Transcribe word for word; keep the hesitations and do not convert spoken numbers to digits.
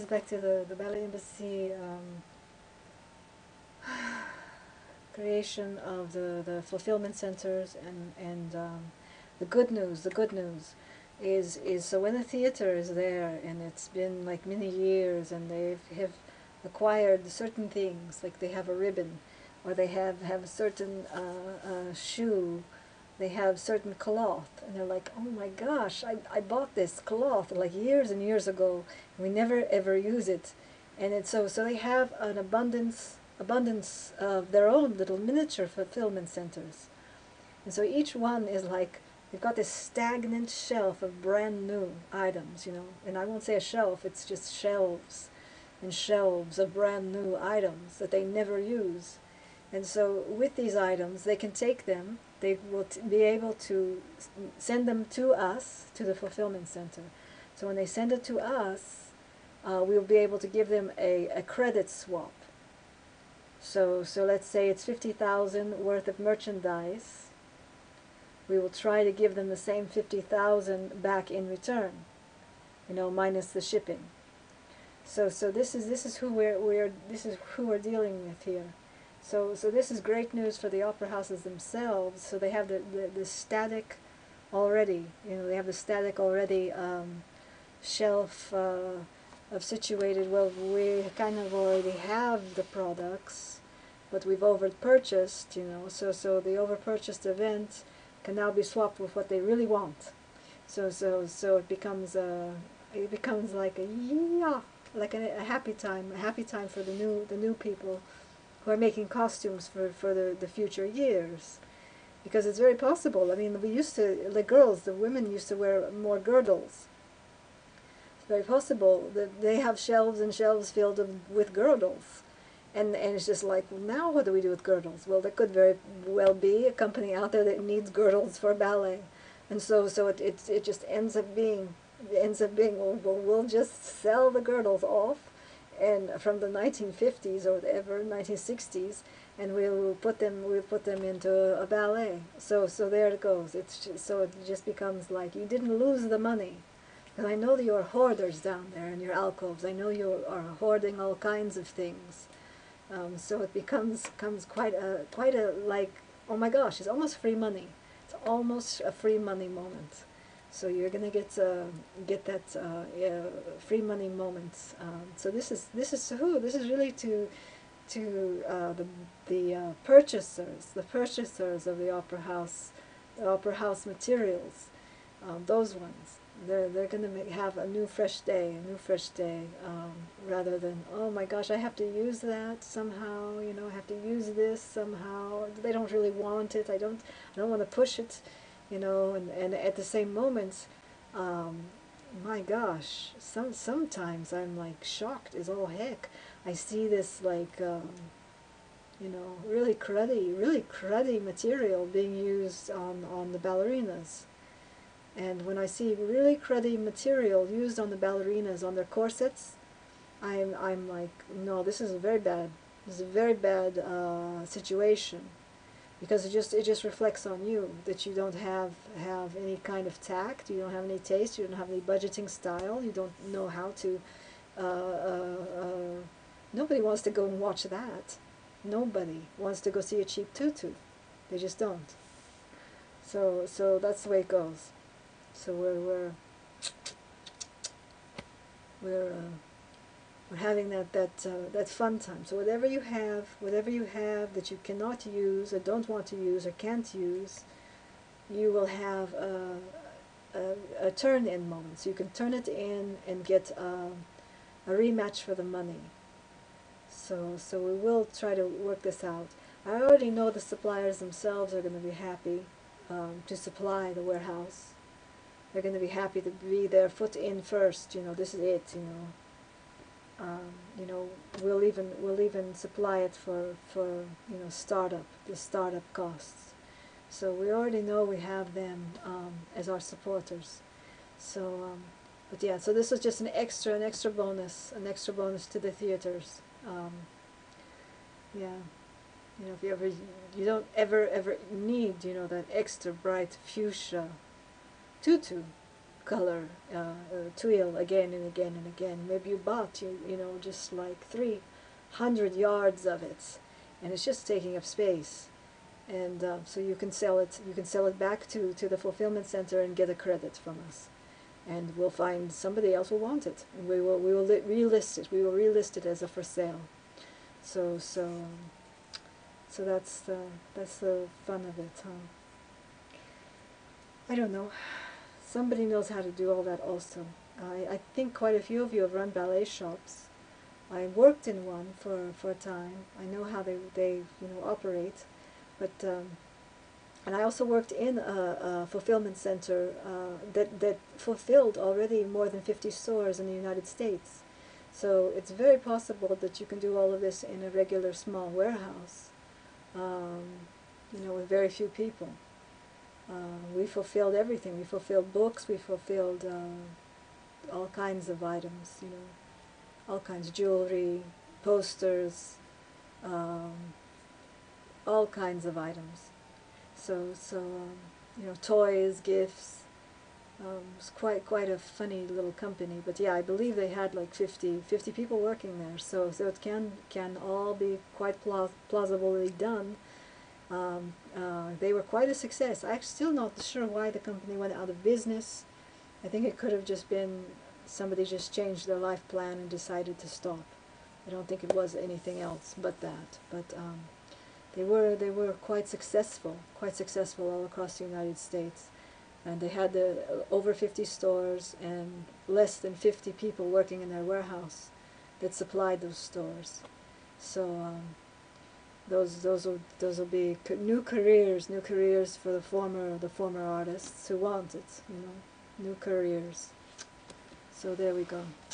back to the, the Ballet Embassy um, creation of the, the fulfillment centers, and, and um, the good news, the good news is, is so when the theater is there and it's been like many years and they have acquired certain things, like they have a ribbon, or they have, have a certain uh, uh, shoe, they have certain cloth, and they're like, oh my gosh, I, I bought this cloth like years and years ago, and we never ever use it. And it's so, so they have an abundance, abundance of their own little miniature fulfillment centers. And so each one is like, they've got this stagnant shelf of brand new items, you know, and I won't say a shelf, it's just shelves and shelves of brand new items that they never use. And so with these items, they can take them, they will t be able to send them to us, to the fulfillment center. So when they send it to us, uh, we'll be able to give them a, a credit swap. So, so let's say it's fifty thousand worth of merchandise. We will try to give them the same fifty thousand back in return, you know, minus the shipping. So, so this is this is who we're we're this is who we're dealing with here. So, so this is great news for the opera houses themselves. So they have the, the, the static already, you know, they have the static already um, shelf uh, of situated, well, we kind of already have the products, but we've over-purchased, you know, so, so the over-purchased event can now be swapped with what they really want. So, so, so it becomes a, it becomes like a, yeah, like a, a happy time, a happy time for the new, the new people who are making costumes for, for the, the future years. Because it's very possible. I mean, we used to, the girls, the women used to wear more girdles. It's very possible that they have shelves and shelves filled of, with girdles. And, and it's just like, well, now what do we do with girdles? Well, there could very well be a company out there that needs girdles for ballet. And so, so it, it, it just ends up being, it ends up being, well, well, we'll just sell the girdles off, and from the nineteen fifties or whatever, nineteen sixties, and we'll put them we'll put them into a, a ballet. So so there it goes. It's just, so it just becomes like you didn't lose the money, because I know that you're hoarders down there in your alcoves. I know you are hoarding all kinds of things. Um, so it becomes comes quite a quite a like, oh my gosh, it's almost free money. It's almost a free money moment. So you're gonna get uh, get that uh, yeah, free money moments. Um, so this is this is who this is really to to uh, the the uh, purchasers, the purchasers of the opera house, the opera house materials. Um, those ones, they're they're gonna make, have a new fresh day, a new fresh day, um, rather than, oh my gosh, I have to use that somehow. You know, I have to use this somehow. They don't really want it. I don't I don't want to push it, you know, and, and at the same moment, um, my gosh, some sometimes I'm like shocked as all heck. I see this like, um, you know, really cruddy, really cruddy material being used on, on the ballerinas. And when I see really cruddy material used on the ballerinas, on their corsets, I'm, I'm like, no, this is a very bad, this is a very bad uh, situation. Because it just it just reflects on you that you don't have have any kind of tact, you don't have any taste, you don't have any budgeting style, you don't know how to. Uh, uh, uh, nobody wants to go and watch that. Nobody wants to go see a cheap tutu. They just don't. So so that's the way it goes. So we're we're we're uh, we're having that that uh, that fun time. So whatever you have, whatever you have that you cannot use or don't want to use or can't use, you will have a, a, a turn-in moment. So you can turn it in and get a, a rematch for the money. So, so we will try to work this out. I already know the suppliers themselves are going to be happy um, to supply the warehouse. They're going to be happy to be their foot in first. You know, this is it. You know, um, you know, we'll even we'll even supply it for for you know startup the startup costs. So we already know we have them um, as our supporters. So, um, but yeah, so this was just an extra, an extra bonus, an extra bonus to the theaters. Um, yeah, you know, if you ever, you don't ever, ever need, you know, that extra bright fuchsia tutu, color uh, uh, twill again and again and again. Maybe you bought you you know just like three hundred yards of it, and it's just taking up space. And uh, so you can sell it. You can sell it back to to the fulfillment center and get a credit from us, and we'll find somebody else will want it, and we will we will li relist it. We will relist it as a for sale. So so um, so that's the that's the fun of it, huh? I don't know. Somebody knows how to do all that also. I, I think quite a few of you have run ballet shops. I worked in one for, for a time. I know how they, they you know, operate. But, um, and I also worked in a, a fulfillment center uh, that, that fulfilled already more than fifty stores in the United States. So it's very possible that you can do all of this in a regular small warehouse, um, you know, with very few people. Uh, we fulfilled everything. We fulfilled books. We fulfilled uh, all kinds of items, you know, all kinds of jewelry, posters, um, all kinds of items. So, so um, you know, toys, gifts. Um, it was quite quite a funny little company. But yeah, I believe they had like fifty, fifty people working there. So, so it can can all be quite plaus plausibly done. Um, uh, they were quite a success. I'm still not sure why the company went out of business. I think it could have just been somebody just changed their life plan and decided to stop. I don't think it was anything else but that. But um, they were they were quite successful, quite successful all across the United States, and they had uh, over fifty stores and less than fifty people working in their warehouse that supplied those stores. So. Um, Those those will those will be new careers, new careers for the former the former artists who want it, you know, new careers. So there we go.